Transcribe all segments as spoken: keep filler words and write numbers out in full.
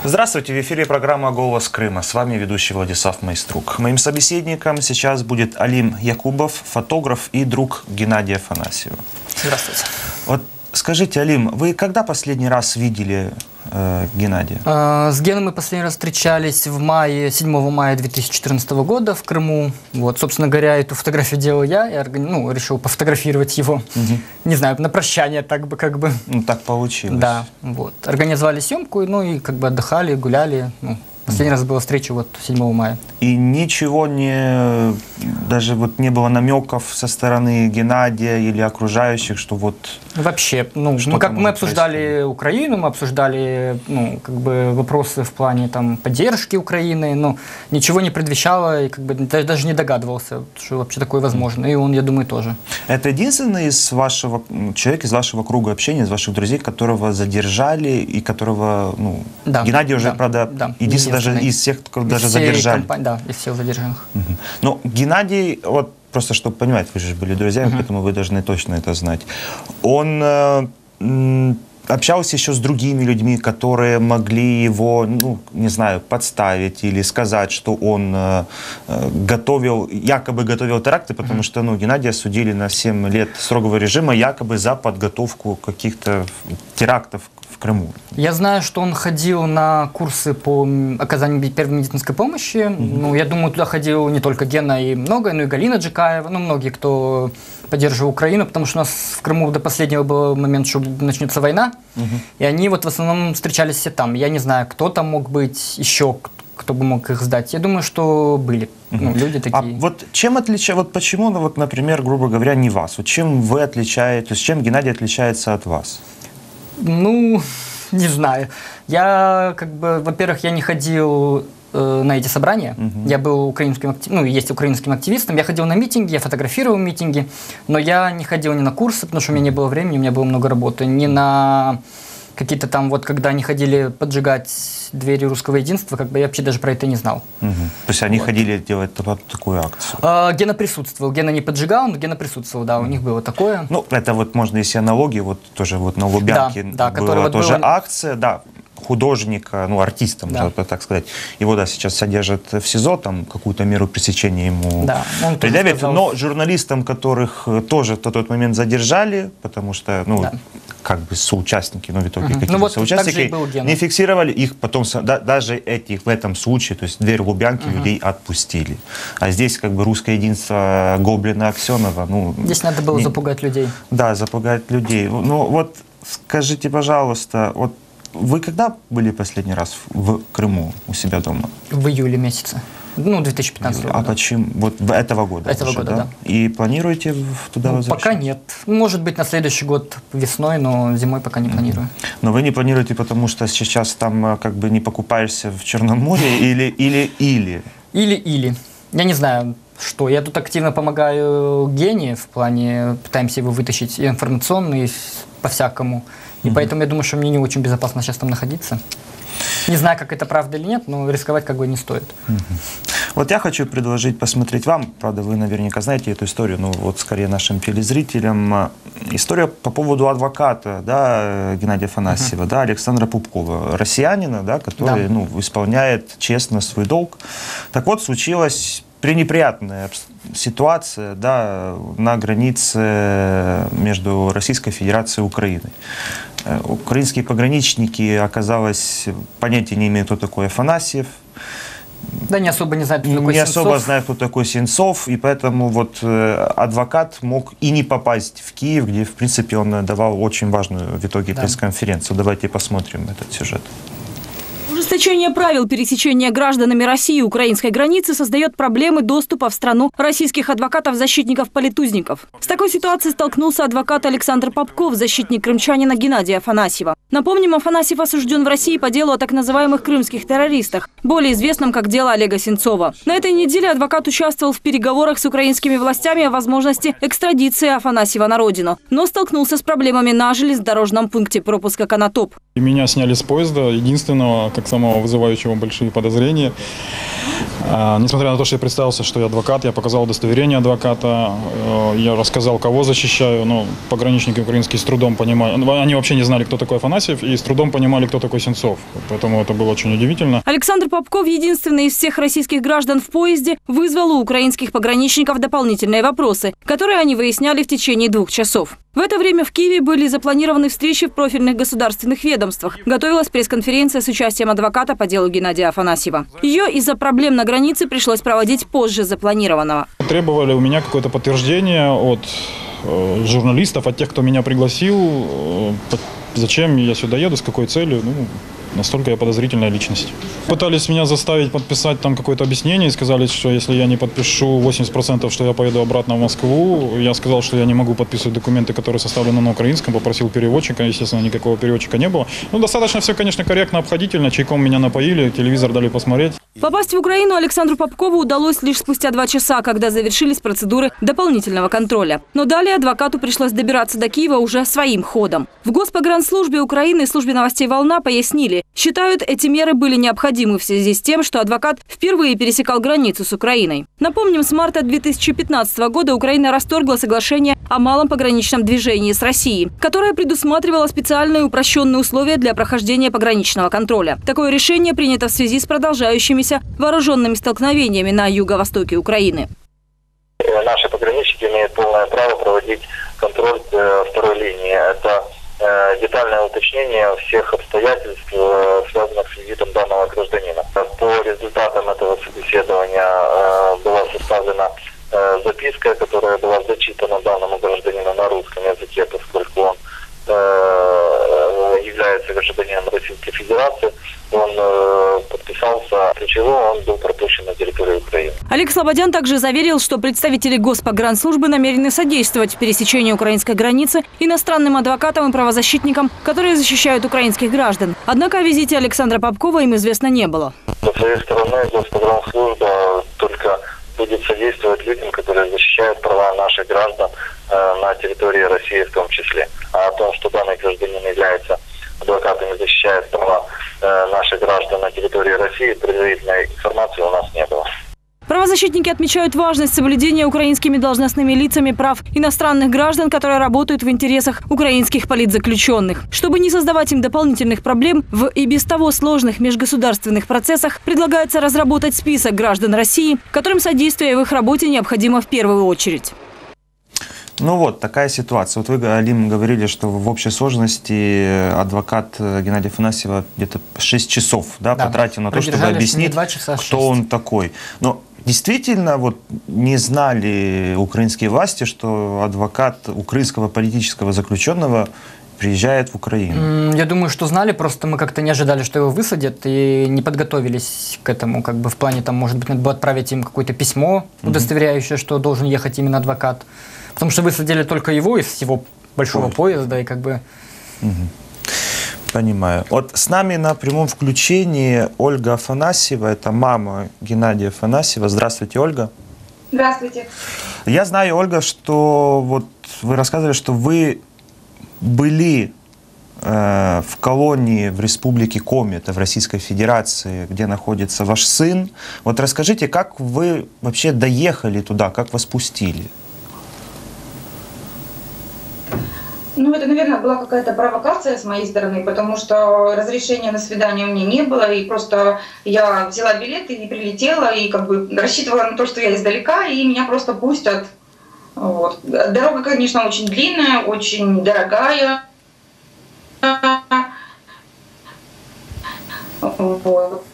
Здравствуйте, в эфире программа «Голос Крыма». С вами ведущий Владислав Майструк. Моим собеседником сейчас будет Алим Якубов, фотограф и друг Геннадия Афанасьева. Здравствуйте. Вот скажите, Алим, вы когда последний раз видели э, Геннадия? С Геной мы последний раз встречались в мае, седьмого мая две тысячи четырнадцатого года в Крыму. Вот, собственно говоря, эту фотографию делал я. Я ну, решил пофотографировать его. Угу. Не знаю, на прощание так бы как бы. Ну, так получилось. Да, вот. Организовали съемку, ну и как бы отдыхали, гуляли. Ну, последний раз была встреча вот седьмого мая. И ничего не, даже вот не было намеков со стороны Геннадия или окружающих, что вот... Вообще, ну, мы, как, мы обсуждали происходить? Украину, мы обсуждали, ну, как бы вопросы в плане там поддержки Украины, но ничего не предвещало, и как бы даже не догадывался, что вообще такое возможно. И он, я думаю, тоже. Это единственный из вашего, человек из вашего круга общения, из ваших друзей, которого задержали и которого, ну, да, Геннадий уже, да, правда, да, единственный даже из всех, кого даже задержали. Компании, да, из всех задержанных. Угу. Но Геннадий, вот просто чтобы понимать, вы же были друзьями, угу. поэтому вы должны точно это знать. Он э, м, общался еще с другими людьми, которые могли его, ну, не знаю, подставить или сказать, что он э, готовил, якобы готовил теракты, потому угу. что, ну, Геннадия осудили на семь лет строгого режима якобы за подготовку каких-то терактов в Крыму. Я знаю, что он ходил на курсы по оказанию первой медицинской помощи. Mm-hmm. Ну, я думаю, туда ходил не только Гена и много, но и Галина Джикаева, ну, многие, кто поддерживал Украину, потому что у нас в Крыму до последнего был момент, что начнется война, mm-hmm. и они вот в основном встречались все там. Я не знаю, кто там мог быть еще, кто бы мог их сдать. Я думаю, что были mm-hmm. ну, люди такие. А вот чем отличается, вот почему, ну, вот, например, грубо говоря, не вас? Вот чем вы отличаетесь, то есть чем Геннадий отличается от вас? Ну, не знаю. Я, как бы, во-первых, я не ходил э, на эти собрания. Uh-huh. Я был украинским, актив... ну, есть украинским активистом. Я ходил на митинги, я фотографировал митинги, но я не ходил ни на курсы, потому что у меня не было времени, у меня было много работы, ни на какие-то там, вот, когда они ходили поджигать двери русского единства, как бы я вообще даже про это не знал. Угу. То есть они вот. ходили делать такую акцию? А, Гена присутствовал. Гена не поджигал, но Гена присутствовал, да, у них было такое. Ну, это вот можно, если аналогии, вот тоже вот на Лубянке да, да, была вот тоже было... акция, да, художника, ну, артиста, да. можно так сказать. Его, да, сейчас содержат в СИЗО, там какую-то меру пресечения ему да, предъявят. Сказал... Но журналистам, которых тоже в тот момент задержали, потому что, ну, да. как бы соучастники, но в итоге угу. какие-то ну, вот соучастники не фиксировали их, потом да, даже этих в этом случае, то есть дверь Лубянки угу. людей отпустили. А здесь как бы русское единство Гоблина, Аксенова, ну... Здесь надо было не... запугать людей. Да, запугать людей. Ну вот скажите, пожалуйста, вот вы когда были последний раз в Крыму у себя дома? В июле месяце. Ну, две тысячи пятнадцатого года. А почему? Вот этого года? Этого уже, года, да? да. И планируете туда ну, возвращаться? Пока нет. Может быть, на следующий год весной, но зимой пока не планирую. Но вы не планируете, потому что сейчас там как бы не покупаешься в Черном море или или-или? Или-или. Я не знаю, что. Я тут активно помогаю Гене, в плане пытаемся его вытащить информационно и по-всякому. И угу. поэтому я думаю, что мне не очень безопасно сейчас там находиться. Не знаю, как это правда или нет, но рисковать как бы не стоит. Угу. Вот я хочу предложить посмотреть вам, правда, вы наверняка знаете эту историю, но вот скорее нашим телезрителям. История по поводу адвоката, да, Геннадия Афанасьева, угу. да, Александра Пупкова, россиянина, да, который да. ну, исполняет честно свой долг. Так вот, случилась пренеприятная ситуация, да, на границе между Российской Федерацией и Украиной. Украинские пограничники, оказалось, понятия не имеют, кто такой Афанасьев. Да, не особо не знают, кто такой Не Сенцов. особо знают, кто такой Сенцов, и поэтому вот адвокат мог и не попасть в Киев, где, в принципе, он давал очень важную в итоге да. пресс-конференцию. Давайте посмотрим этот сюжет. Ужесточение правил пересечения гражданами России и украинской границы создает проблемы доступа в страну российских адвокатов-защитников-политузников. С такой ситуацией столкнулся адвокат Александр Попков, защитник крымчанина Геннадия Афанасьева. Напомним, Афанасьев осужден в России по делу о так называемых крымских террористах, более известном как дело Олега Сенцова. На этой неделе адвокат участвовал в переговорах с украинскими властями о возможности экстрадиции Афанасьева на родину, но столкнулся с проблемами на железнодорожном пункте пропуска Конотоп. Меня сняли с поезда, единственного, как самого вызывающего большие подозрения. Несмотря на то, что я представился, что я адвокат, я показал удостоверение адвоката, я рассказал, кого защищаю, но пограничники украинские с трудом понимали, они вообще не знали, кто такой Афанасьев, и с трудом понимали, кто такой Сенцов, поэтому это было очень удивительно. Александр Попков, единственный из всех российских граждан в поезде, вызвал у украинских пограничников дополнительные вопросы, которые они выясняли в течение двух часов. В это время в Киеве были запланированы встречи в профильных государственных ведомствах. Готовилась пресс-конференция с участием адвоката по делу Геннадия Афанасьева. Ее из-за проблем на границе пришлось проводить позже запланированного. Требовали у меня какое-то подтверждение от э, журналистов, от тех, кто меня пригласил, э, зачем я сюда еду, с какой целью. Ну, настолько я подозрительная личность. Пытались меня заставить подписать там какое-то объяснение и сказали, что если я не подпишу восемьдесят процентов, что я поеду обратно в Москву. Я сказал, что я не могу подписывать документы, которые составлены на украинском, попросил переводчика, естественно, никакого переводчика не было. Ну, достаточно все, конечно, корректно, обходительно, чайком меня напоили, телевизор дали посмотреть. Попасть в Украину Александру Попкову удалось лишь спустя два часа, когда завершились процедуры дополнительного контроля. Но далее адвокату пришлось добираться до Киева уже своим ходом. В Госпогранслужбе Украины и службе новостей «Волна» пояснили, считают, эти меры были необходимы в связи с тем, что адвокат впервые пересекал границу с Украиной. Напомним, с марта две тысячи пятнадцатого года Украина расторгла соглашение о малом пограничном движении с Россией, которое предусматривало специальные упрощенные условия для прохождения пограничного контроля. Такое решение принято в связи с продолжающимися вооруженными столкновениями на юго-востоке Украины. Наши пограничники имеют полное право проводить контроль второй линии. Это детальное уточнение всех обстоятельств, связанных с визитом данного гражданина. По результатам этого собеседования была составлена записка, которая была зачитана данному гражданину на русском языке, поскольку он является гражданином Российской Федерации. Он подписался, после чего он был пропущен на территорию Украины. Олег Слободян также заверил, что представители Госпогранслужбы намерены содействовать в пересечении украинской границы иностранным адвокатам и правозащитникам, которые защищают украинских граждан. Однако о визите Александра Попкова им известно не было. Со своей стороны Госпогранслужба только будет содействовать людям, которые защищают права наших граждан на территории России в том числе. А о том, что данный гражданин является адвокатом и защищает права наших граждан на территории России, предварительной информации у нас не было. Правозащитники отмечают важность соблюдения украинскими должностными лицами прав иностранных граждан, которые работают в интересах украинских политзаключенных. Чтобы не создавать им дополнительных проблем в и без того сложных межгосударственных процессах, предлагается разработать список граждан России, которым содействие в их работе необходимо в первую очередь. Ну вот, такая ситуация. Вот вы, Алим, говорили, что в общей сложности адвокат Геннадия Афанасьева где-то шесть часов да, да, потратил на то, чтобы объяснить, кто он такой. Но действительно вот, не знали украинские власти, что адвокат украинского политического заключенного приезжает в Украину? Я думаю, что знали, просто мы как-то не ожидали, что его высадят, и не подготовились к этому, как бы в плане, там, может быть, надо было отправить им какое-то письмо, удостоверяющее, что должен ехать именно адвокат. Потому что высадили только его из всего большого Ой. поезда, и как бы... Угу. Понимаю. Вот с нами на прямом включении Ольга Афанасьева, это мама Геннадия Афанасьева. Здравствуйте, Ольга. Здравствуйте. Я знаю, Ольга, что вот вы рассказывали, что вы были э, в колонии в республике Коми, это в Российской Федерации, где находится ваш сын. Вот расскажите, как вы вообще доехали туда, как вас пустили? Ну, это, наверное, была какая-то провокация с моей стороны, потому что разрешения на свидание у меня не было, и просто я взяла билеты и прилетела, и как бы рассчитывала на то, что я издалека, и меня просто пустят. Вот. Дорога, конечно, очень длинная, очень дорогая. Вот.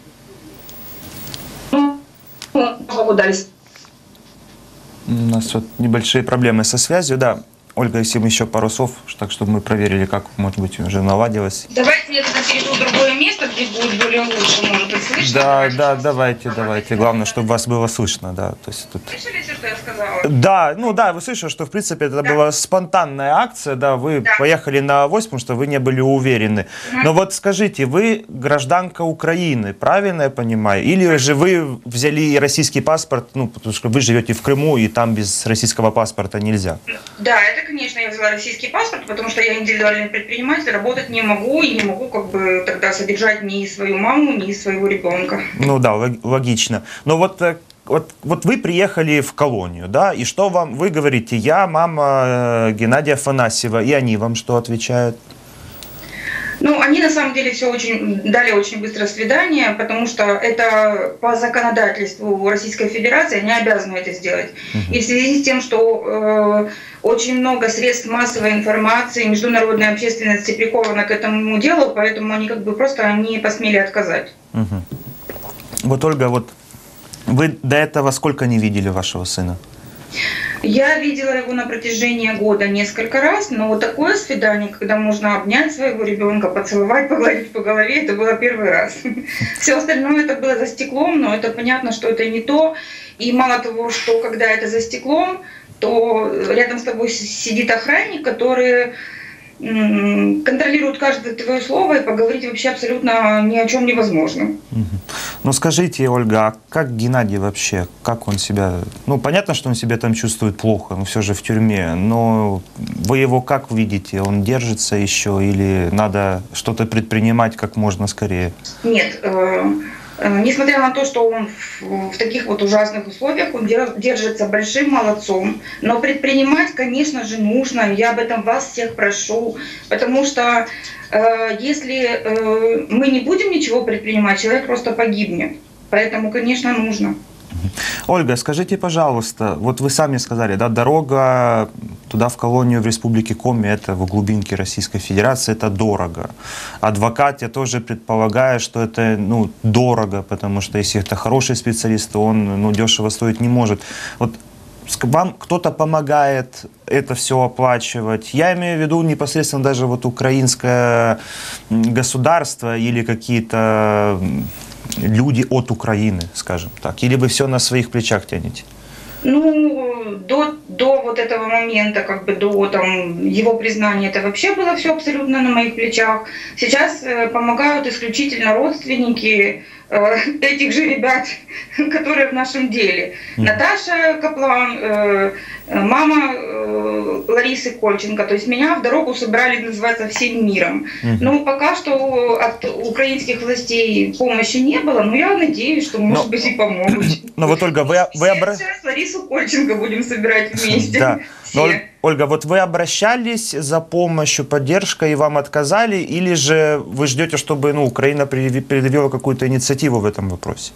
Ну, дались. У нас вот небольшие проблемы со связью, да. Ольга, если мы еще пару слов, так чтобы мы проверили, как, может быть, уже наладилось. Давайте я тогда перейду в другое место, где будет более лучше, может быть, слышно. Да, да, давайте, давайте. Главное, чтобы вас было слышно, да. То есть тут... Слышали все, что я сказала? Да, ну да, вы слышали, что, в принципе, это да. была спонтанная акция, да, вы да. поехали на авось, потому что вы не были уверены. Угу. Но вот скажите, вы гражданка Украины, правильно я понимаю? Или же вы взяли российский паспорт, ну, потому что вы живете в Крыму, и там без российского паспорта нельзя? Да, это это, конечно, я взяла российский паспорт, потому что я индивидуальный предприниматель, работать не могу и не могу как бы тогда содержать ни свою маму, ни своего ребенка. Ну да, логично. Но вот, вот, вот вы приехали в колонию, да, и что вам, вы говорите, я мама Геннадия Афанасьева, и они вам что отвечают? Ну, они на самом деле все очень дали очень быстро свидание, потому что это по законодательству Российской Федерации, они обязаны это сделать. Uh-huh. И в связи с тем, что э, очень много средств массовой информации, международной общественности приковано к этому делу, поэтому они как бы просто не посмели отказать. Uh-huh. Вот, Ольга, вот вы до этого сколько не видели вашего сына? Я видела его на протяжении года несколько раз, но вот такое свидание, когда можно обнять своего ребенка, поцеловать, погладить по голове, это было первый раз. Все остальное это было за стеклом, но это понятно, что это не то. И мало того, что когда это за стеклом, то рядом с тобой сидит охранник, который контролирует каждое твое слово, и поговорить вообще абсолютно ни о чем невозможно. Ну скажите, Ольга, а как Геннадий вообще, как он себя, ну понятно, что он себя там чувствует плохо, но все же в тюрьме, но вы его как видите, он держится еще или надо что-то предпринимать как можно скорее? Нет, э несмотря на то, что он в, в таких вот ужасных условиях, он держится большим молодцом. Но предпринимать, конечно же, нужно. Я об этом вас всех прошу. Потому что э, если э, мы не будем ничего предпринимать, человек просто погибнет. Поэтому, конечно, нужно. Ольга, скажите, пожалуйста, вот вы сами сказали, да, дорога туда в колонию в Республике Коми, это в глубинке Российской Федерации, это дорого. Адвокат, я тоже предполагаю, что это, ну, дорого, потому что если это хороший специалист, то он, ну, дешево стоить не может. Вот вам кто-то помогает это все оплачивать? Я имею в виду непосредственно даже вот украинское государство или какие-то люди от Украины, скажем так? Или вы все на своих плечах тянете? Ну, до, до вот этого момента, как бы до там, его признания, это вообще было все абсолютно на моих плечах. Сейчас э, помогают исключительно родственники э, этих же ребят, которые в нашем деле. Mm. Наташа Каплан, э, мама э, Ларисы Кольченко. То есть меня в дорогу собрали, называется, всем миром. Mm-hmm. Но пока что от украинских властей помощи не было, но я надеюсь, что, может но, быть, и помогут. Но вот, Ольга, вы... вы обра... Сейчас Ларису Кольченко будем собирать вместе. Да. Но, Ольга, вот вы обращались за помощью, поддержкой, и вам отказали, или же вы ждете, чтобы, ну, Украина предъявила какую-то инициативу в этом вопросе?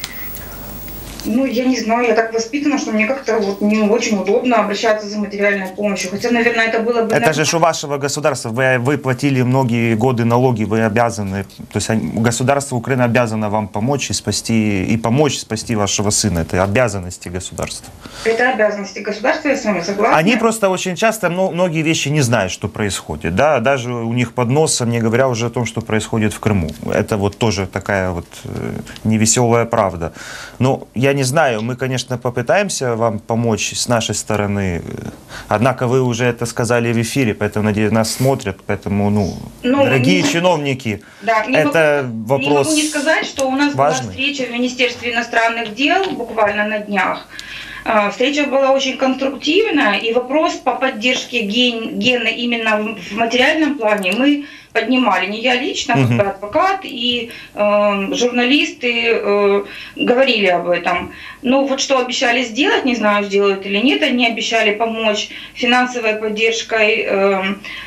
Ну, я не знаю, я так воспитана, что мне как-то вот не очень удобно обращаться за материальной помощью. Хотя, наверное, это было бы... Это же у вашего государства. Вы, вы платили многие годы налоги, вы обязаны... То есть государство Украины обязано вам помочь и спасти, и помочь спасти вашего сына. Это обязанности государства. Это обязанности государства, я с вами согласна. Они просто очень часто многие вещи не знают, что происходит. Да? Даже у них под носом, не говоря уже о том, что происходит в Крыму. Это вот тоже такая вот невеселая правда. Но я не знаю, мы, конечно, попытаемся вам помочь с нашей стороны, однако вы уже это сказали в эфире, поэтому, надеюсь, нас смотрят, поэтому, ну, ну дорогие не, чиновники, да, не это могу, вопрос Не могу не сказать, что у нас важный. Была встреча в Министерстве иностранных дел буквально на днях. Встреча была очень конструктивная, и вопрос по поддержке ген, гена именно в материальном плане мы поднимали. Не я лично, uh-huh. как адвокат и э, журналисты э, говорили об этом. Но вот что обещали сделать, не знаю, сделают или нет, они обещали помочь финансовой поддержкой э,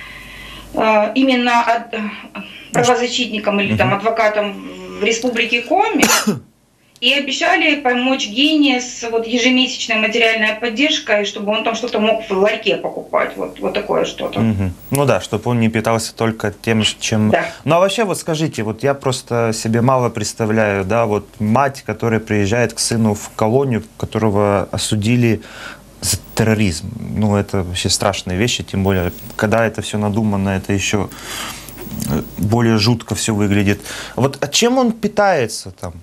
э, именно от, правозащитникам или uh-huh. там, адвокатам в Республике Коми. И обещали помочь Гене с вот ежемесячной материальной поддержкой, чтобы он там что-то мог в ларьке покупать, вот, вот такое что-то. Угу. Ну да, чтобы он не питался только тем, чем... Да. Ну а вообще вот скажите, вот я просто себе мало представляю, да, вот мать, которая приезжает к сыну в колонию, которого осудили за терроризм. Ну это вообще страшные вещи, тем более, когда это все надумано, это еще более жутко все выглядит. Вот а чем он питается там?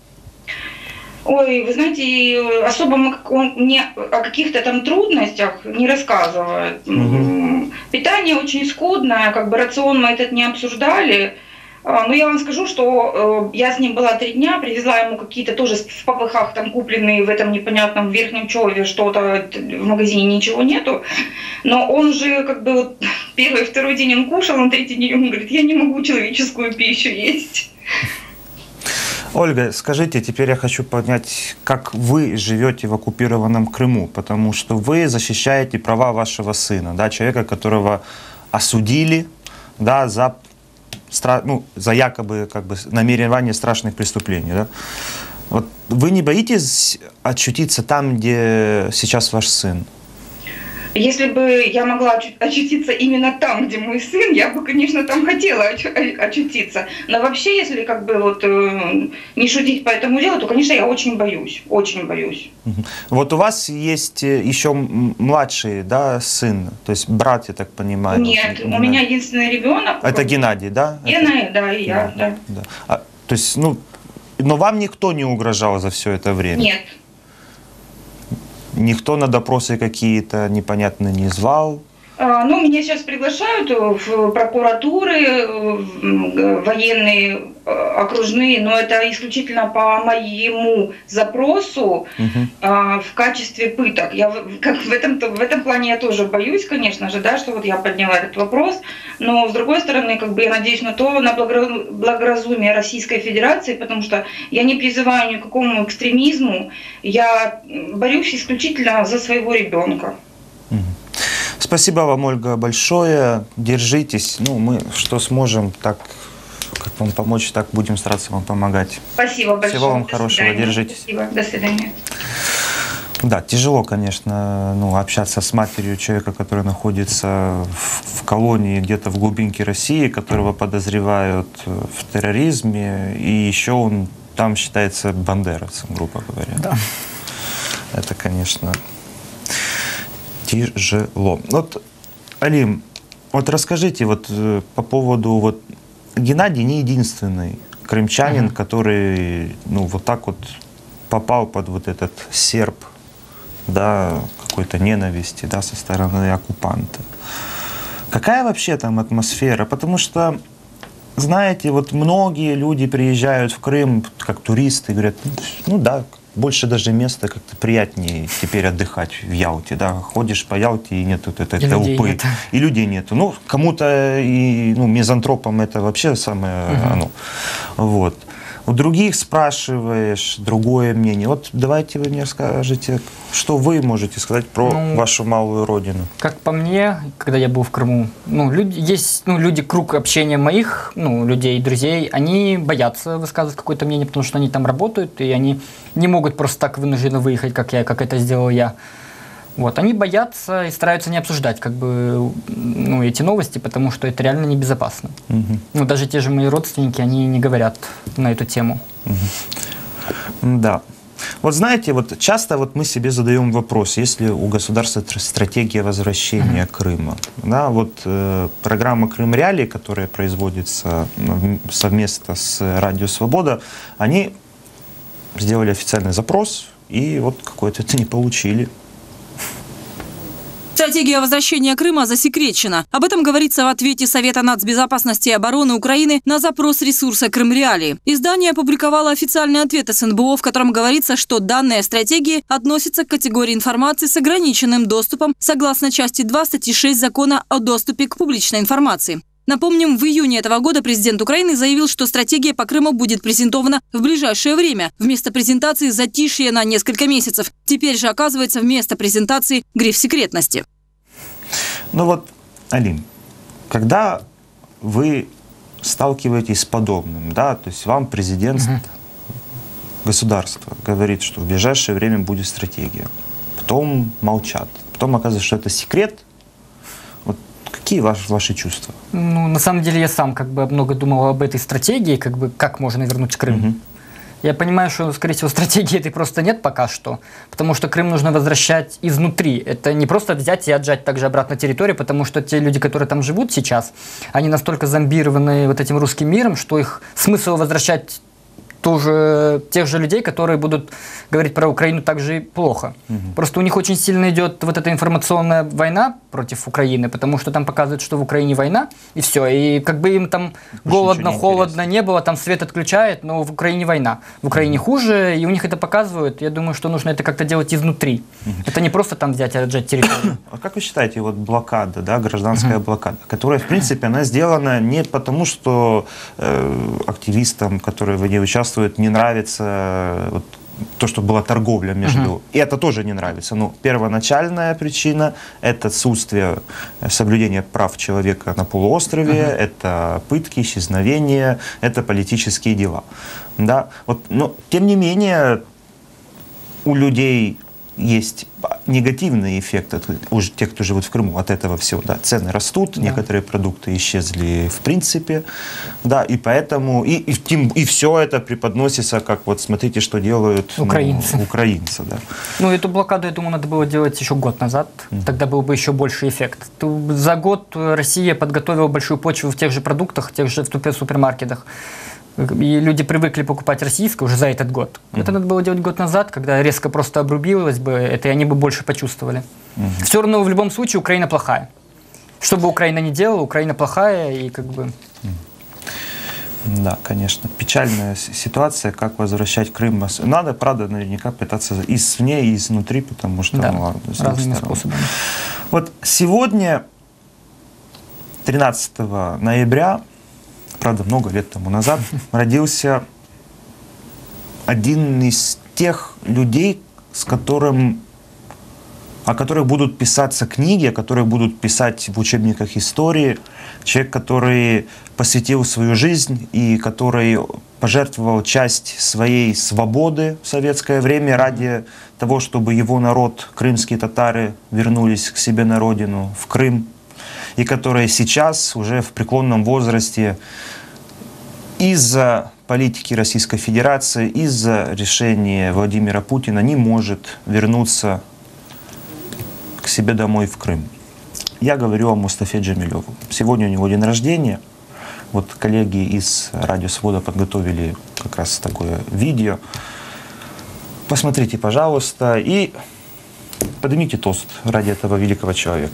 Ой, вы знаете, особо он мне о каких-то там трудностях не рассказывает. Угу. Питание очень скудное, как бы рацион мы этот не обсуждали. Ну, я вам скажу, что э, я с ним была три дня, привезла ему какие-то тоже в попыхах там купленные в этом непонятном Верхнем Чове что-то, в магазине ничего нету. Но он же как бы вот первый, второй день он кушал, на третий день он говорит, я не могу человеческую пищу есть. Ольга, скажите, теперь я хочу понять, как вы живете в оккупированном Крыму, потому что вы защищаете права вашего сына, да, человека, которого осудили, да, за, ну, за якобы как бы, намеревание страшных преступлений. Да? Вот вы не боитесь очутиться там, где сейчас ваш сын? Если бы я могла очутиться именно там, где мой сын, я бы, конечно, там хотела очутиться. Но вообще, если как бы вот не шутить по этому делу, то, конечно, я очень боюсь, очень боюсь. Вот у вас есть еще младший, да, сын, то есть брат, я так понимаю? Нет, у меня единственный ребенок. Это Геннадий, да? Геннадий, да, и я, да. да. да. А, то есть, ну, но вам никто не угрожал за все это время? Нет. Никто на допросы какие-то непонятно не звал? Ну, меня сейчас приглашают в прокуратуры, в военные, окружные, но это исключительно по моему запросу угу. в качестве пыток. Я как в этом, в этом плане я тоже боюсь, конечно же, да, что вот я подняла этот вопрос, но с другой стороны, как бы я надеюсь на то, на благоразумие Российской Федерации, потому что я не призываю ни к какому экстремизму, я борюсь исключительно за своего ребенка. Угу. Спасибо вам, Ольга, большое. Держитесь. Ну, мы что сможем, так как вам помочь, так будем стараться вам помогать. Спасибо большое. Всего вам До хорошего. свидания. Держитесь. Спасибо. До свидания. Да, тяжело, конечно, ну, общаться с матерью человека, который находится в, в колонии где-то в глубинке России, которого подозревают в терроризме, и еще он там считается бандеровцем, грубо говоря. Да. Это, конечно, тяжело. Вот, Алим, вот расскажите вот по поводу, вот Геннадий не единственный крымчанин, mm-hmm. который, ну, вот так вот попал под вот этот серп, да, какой-то ненависти, да, со стороны оккупанта. Какая вообще там атмосфера? Потому что, знаете, вот многие люди приезжают в Крым как туристы и говорят, ну да, больше даже места как-то приятнее теперь отдыхать в Ялте, да, ходишь по Ялте и нет вот этой толпы, нет. И людей нету. Ну, кому-то, и, ну, мизантропам это вообще самое, угу. ну, вот. У других спрашиваешь другое мнение. Вот давайте вы мне расскажете, что вы можете сказать про ну, вашу малую родину. Как по мне, когда я был в Крыму, ну, люди, есть ну, люди, круг общения моих, ну, людей, друзей, они боятся высказывать какое-то мнение, потому что они там работают, и они не могут просто так вынужденно выехать, как я, как это сделал я. Вот, они боятся и стараются не обсуждать как бы, ну, эти новости, потому что это реально небезопасно. Угу. Ну, даже те же мои родственники, они не говорят на эту тему. Угу. Да. Вот знаете, вот часто вот мы себе задаем вопрос, есть ли у государства стратегия возвращения угу. Крыма. Да, вот э, программа «Крым Реалии», которая производится совместно с «Радио Свобода», они сделали официальный запрос и вот какой-то это не получили. Стратегия возвращения Крыма засекречена. Об этом говорится в ответе Совета нацбезопасности и обороны Украины на запрос ресурса «Крым Реалии». Издание опубликовало официальный ответ эс эн бэ о, в котором говорится, что данная стратегия относится к категории информации с ограниченным доступом согласно части два статьи шесть Закона о доступе к публичной информации. Напомним, в июне этого года президент Украины заявил, что стратегия по Крыму будет презентована в ближайшее время. Вместо презентации затишье на несколько месяцев. Теперь же, оказывается, вместо презентации гриф секретности. Ну вот, Алим, когда вы сталкиваетесь с подобным, да, то есть вам президент угу. государства говорит, что в ближайшее время будет стратегия, потом молчат, потом оказывается, что это секрет. Какие ваши, ваши чувства? Ну, на самом деле я сам как бы много думал об этой стратегии, как бы как можно вернуть Крым. Угу. Я понимаю, что, скорее всего, стратегии этой просто нет пока что, потому что Крым нужно возвращать изнутри. Это не просто взять и отжать также обратно территорию, потому что те люди, которые там живут сейчас, они настолько зомбированы вот этим русским миром, что их смысл возвращать тоже тех же людей, которые будут говорить про Украину так же и плохо. Угу. Просто у них очень сильно идет вот эта информационная война против Украины, потому что там показывают, что в Украине война, и все. И как бы им там больше голодно, не холодно не было, там свет отключает, но в Украине война. В Украине хуже, и у них это показывают. Я думаю, что нужно это как-то делать изнутри. Угу. Это не просто там взять и отжать территорию. А как вы считаете, вот блокада, да, гражданская угу. блокада, которая, в принципе, она сделана не потому, что э, активистам, которые в ней участвуют, не нравится вот, то, что была торговля между... Uh-huh. И это тоже не нравится. Но первоначальная причина – это отсутствие соблюдения прав человека на полуострове, uh-huh. это пытки, исчезновения, это политические дела. Да? Вот, но, тем не менее, у людей есть негативный эффект, уже тех, кто живет в Крыму, от этого всего. Да, цены растут, да. Некоторые продукты исчезли в принципе, да, и поэтому, и, и, и все это преподносится, как вот смотрите, что делают украинцы. Ну, украинцы да. Ну, эту блокаду, я думаю, надо было делать еще год назад, mm-hmm. тогда был бы еще больше эффект. За год Россия подготовила большую почву в тех же продуктах, в тех же в супермаркетах. И люди привыкли покупать российское уже за этот год. Mm-hmm. Это надо было делать год назад, когда резко просто обрубилось бы это, и они бы больше почувствовали. Mm-hmm. Все равно в любом случае Украина плохая. Что бы Украина ни делала, Украина плохая, и как бы... Mm-hmm. Да, конечно. Печальная ситуация, как возвращать Крым. Надо, правда, наверняка пытаться и извне, и изнутри, потому что... Да, ну, разными способами. Вот сегодня, тринадцатого ноября, правда, много лет тому назад, родился один из тех людей, с которым, о которых будут писаться книги, о которых будут писать в учебниках истории. Человек, который посвятил свою жизнь и который пожертвовал часть своей свободы в советское время ради того, чтобы его народ, крымские татары, вернулись к себе на родину, в Крым. И которые сейчас, уже в преклонном возрасте, из-за политики Российской Федерации, из-за решения Владимира Путина не может вернуться к себе домой в Крым. Я говорю о Мустафе Джамилеву. Сегодня у него день рождения. Вот коллеги из Радио Свобода подготовили как раз такое видео. Посмотрите, пожалуйста, и поднимите тост ради этого великого человека.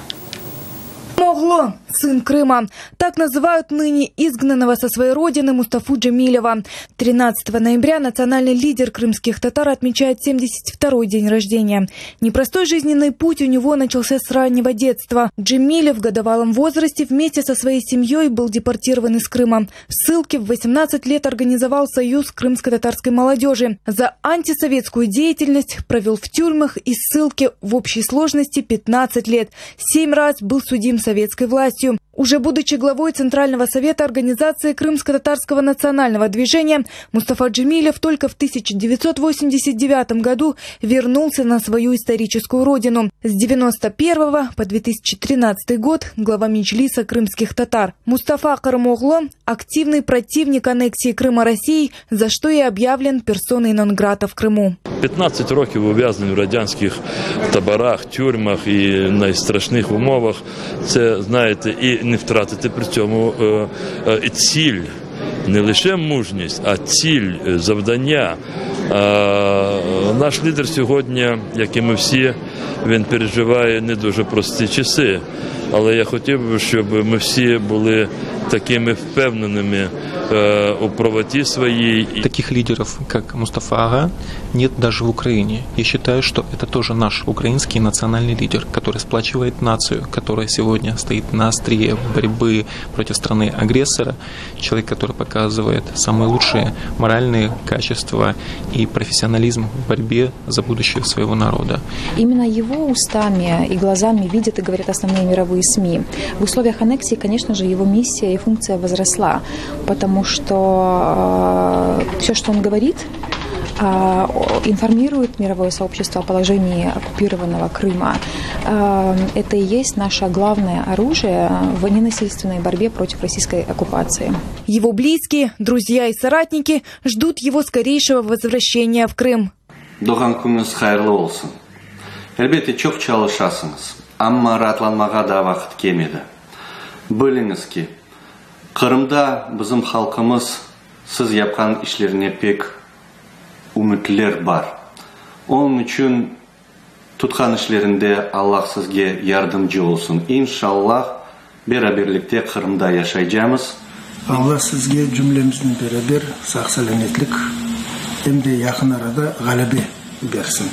Могло, сын Крыма. Так называют ныне изгнанного со своей родины Мустафу Джамилева. тринадцатого ноября национальный лидер крымских татар отмечает семьдесят второй день рождения. Непростой жизненный путь у него начался с раннего детства. Джамилев в годовалом возрасте вместе со своей семьей был депортирован из Крыма. В ссылке в восемнадцать лет организовал союз крымско-татарской молодежи. За антисоветскую деятельность провел в тюрьмах и ссылке в общей сложности пятнадцать лет. Семь раз был судим советской властью. Уже будучи главой Центрального совета организации Крымско-татарского национального движения, Мустафа Джамилев только в тысяча девятьсот восемьдесят девятом году вернулся на свою историческую родину. С девяносто первого по две тысячи тринадцатый год глава Меджлиса крымских татар. Мустафа Карамогло – активный противник аннексии Крыма России, за что и объявлен персоной нон-грата в Криму. п'ятнадцять років ув'язнений в радянських таборах, тюрмах і найстрашних умовах. Це, знаєте, і не втратити при цьому е, е, ціль, не лише мужність, а ціль, завдання. Е, наш лідер сьогодні, як і ми всі, він переживає не дуже прості часи. Але я хотів би, щоб ми всі були такими впевненими э, у правоте своей. Таких лидеров, как Мустафа Ага, нет даже в Украине. Я считаю, что это тоже наш украинский национальный лидер, который сплачивает нацию, которая сегодня стоит на острие борьбы против страны-агрессора. Человек, который показывает самые лучшие моральные качества и профессионализм в борьбе за будущее своего народа. Именно его устами и глазами видят и говорят основные мировые СМИ. В условиях аннексии, конечно же, его миссия и функция возросла, потому что э, все, что он говорит, э, информирует мировое сообщество о положении оккупированного Крыма. Э, это и есть наше главное оружие в ненасильственной борьбе против российской оккупации. Его близкие, друзья и соратники ждут его скорейшего возвращения в Крым. Doğan gününüz hayırlı olsun. Elbette çok çalışasınız. Ama rahatlanmağa da vakit gelmedi. Biliniz ki, Kırım'da bizim halkımız сіз yapқан işlerine pek ümitler бар. Onun için tutkan işlerinde Allah sizge yardımcı olsun. İnşallah beraberlikte Kırım'da yaşayacağımız. Allah sizge cümlemizin beraber sağ selametlik hem de yakın arada galibi versin.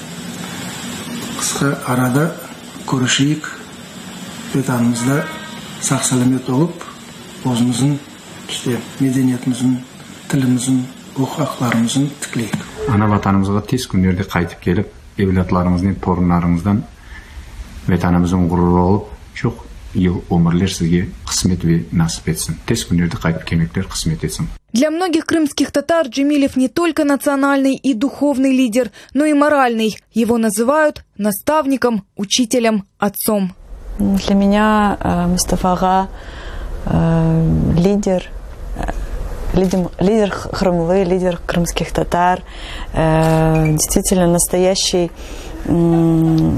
Kısa arada görüşeyik. Vatanımızda sağ selamet olup özümüzün işte medeniyetimizin, tilimizin, hukuklarımızın tıklayık. Ana vatanımıza tez günlerde kayıtıp gelip evlatlarımızdan, torunlarımızdan vatanımızın gururu olup çok yıl ömürler sizge kısmet ve nasip etsin. Tez günlerde kayıtıp gelmekler kısmet etsin. Для многих крымских татар Джемилев не только национальный и духовный лидер, но и моральный. Его называют наставником, учителем, отцом. Для меня э, Мустафа Ага э, лидер, э, лидер, лидер Хрымлы, лидер крымских татар, э, действительно настоящий, э,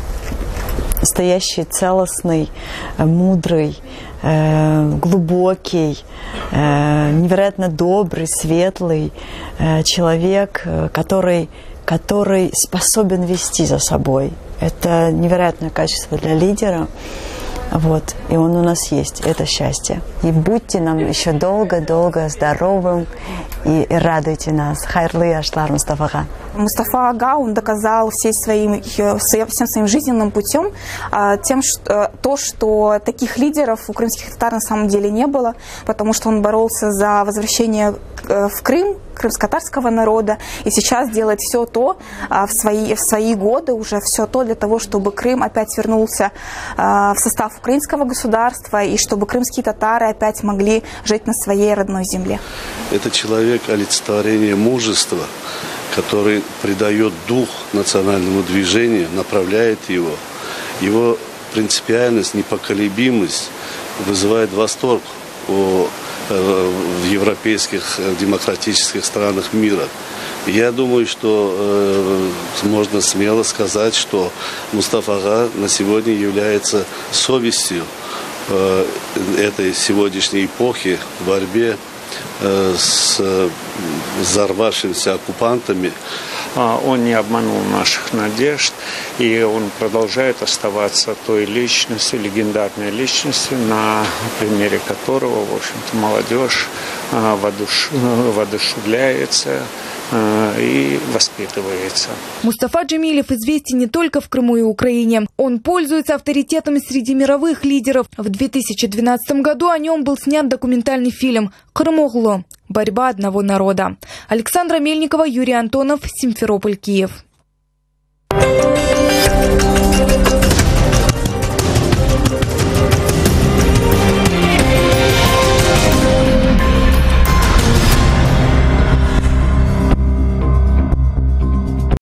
настоящий целостный, э, мудрый, э, глубокий, э, невероятно добрый, светлый э, человек, э, который, который способен вести за собой. Это невероятное качество для лидера. Вот. И он у нас есть. Это счастье. И будьте нам еще долго-долго здоровым и, и радуйте нас. Хайрлы Ашлар Мустафа Ага. Мустафа Ага, он доказал всей своим, всем своим жизненным путем тем, что, то, что таких лидеров у крымских татар на самом деле не было, потому что он боролся за возвращение в Крым крымско-татарского народа, и сейчас делает все то в свои, в свои годы, уже все то для того, чтобы Крым опять вернулся в состав украинского государства, и чтобы крымские татары опять могли жить на своей родной земле. Это человек олицетворение мужества, который придает дух национальному движению, направляет его. Его принципиальность, непоколебимость вызывает восторг у в европейских демократических странах мира. Я думаю, что э, можно смело сказать, что Мустафа Ага на сегодня является совестью э, этой сегодняшней эпохи в борьбе э, с взорвавшимися оккупантами. Он не обманул наших надежд, и он продолжает оставаться той личностью, легендарной личностью, на примере которого, в общем-то, молодежь воодушевляется и воспитывается. Мустафа Джемилев известен не только в Крыму и Украине. Он пользуется авторитетом среди мировых лидеров. В две тысячи двенадцатом году о нем был снят документальный фильм «Крым-Огло. Борьба одного народа». Александра Мельникова, Юрий Антонов, Симферополь, Киев.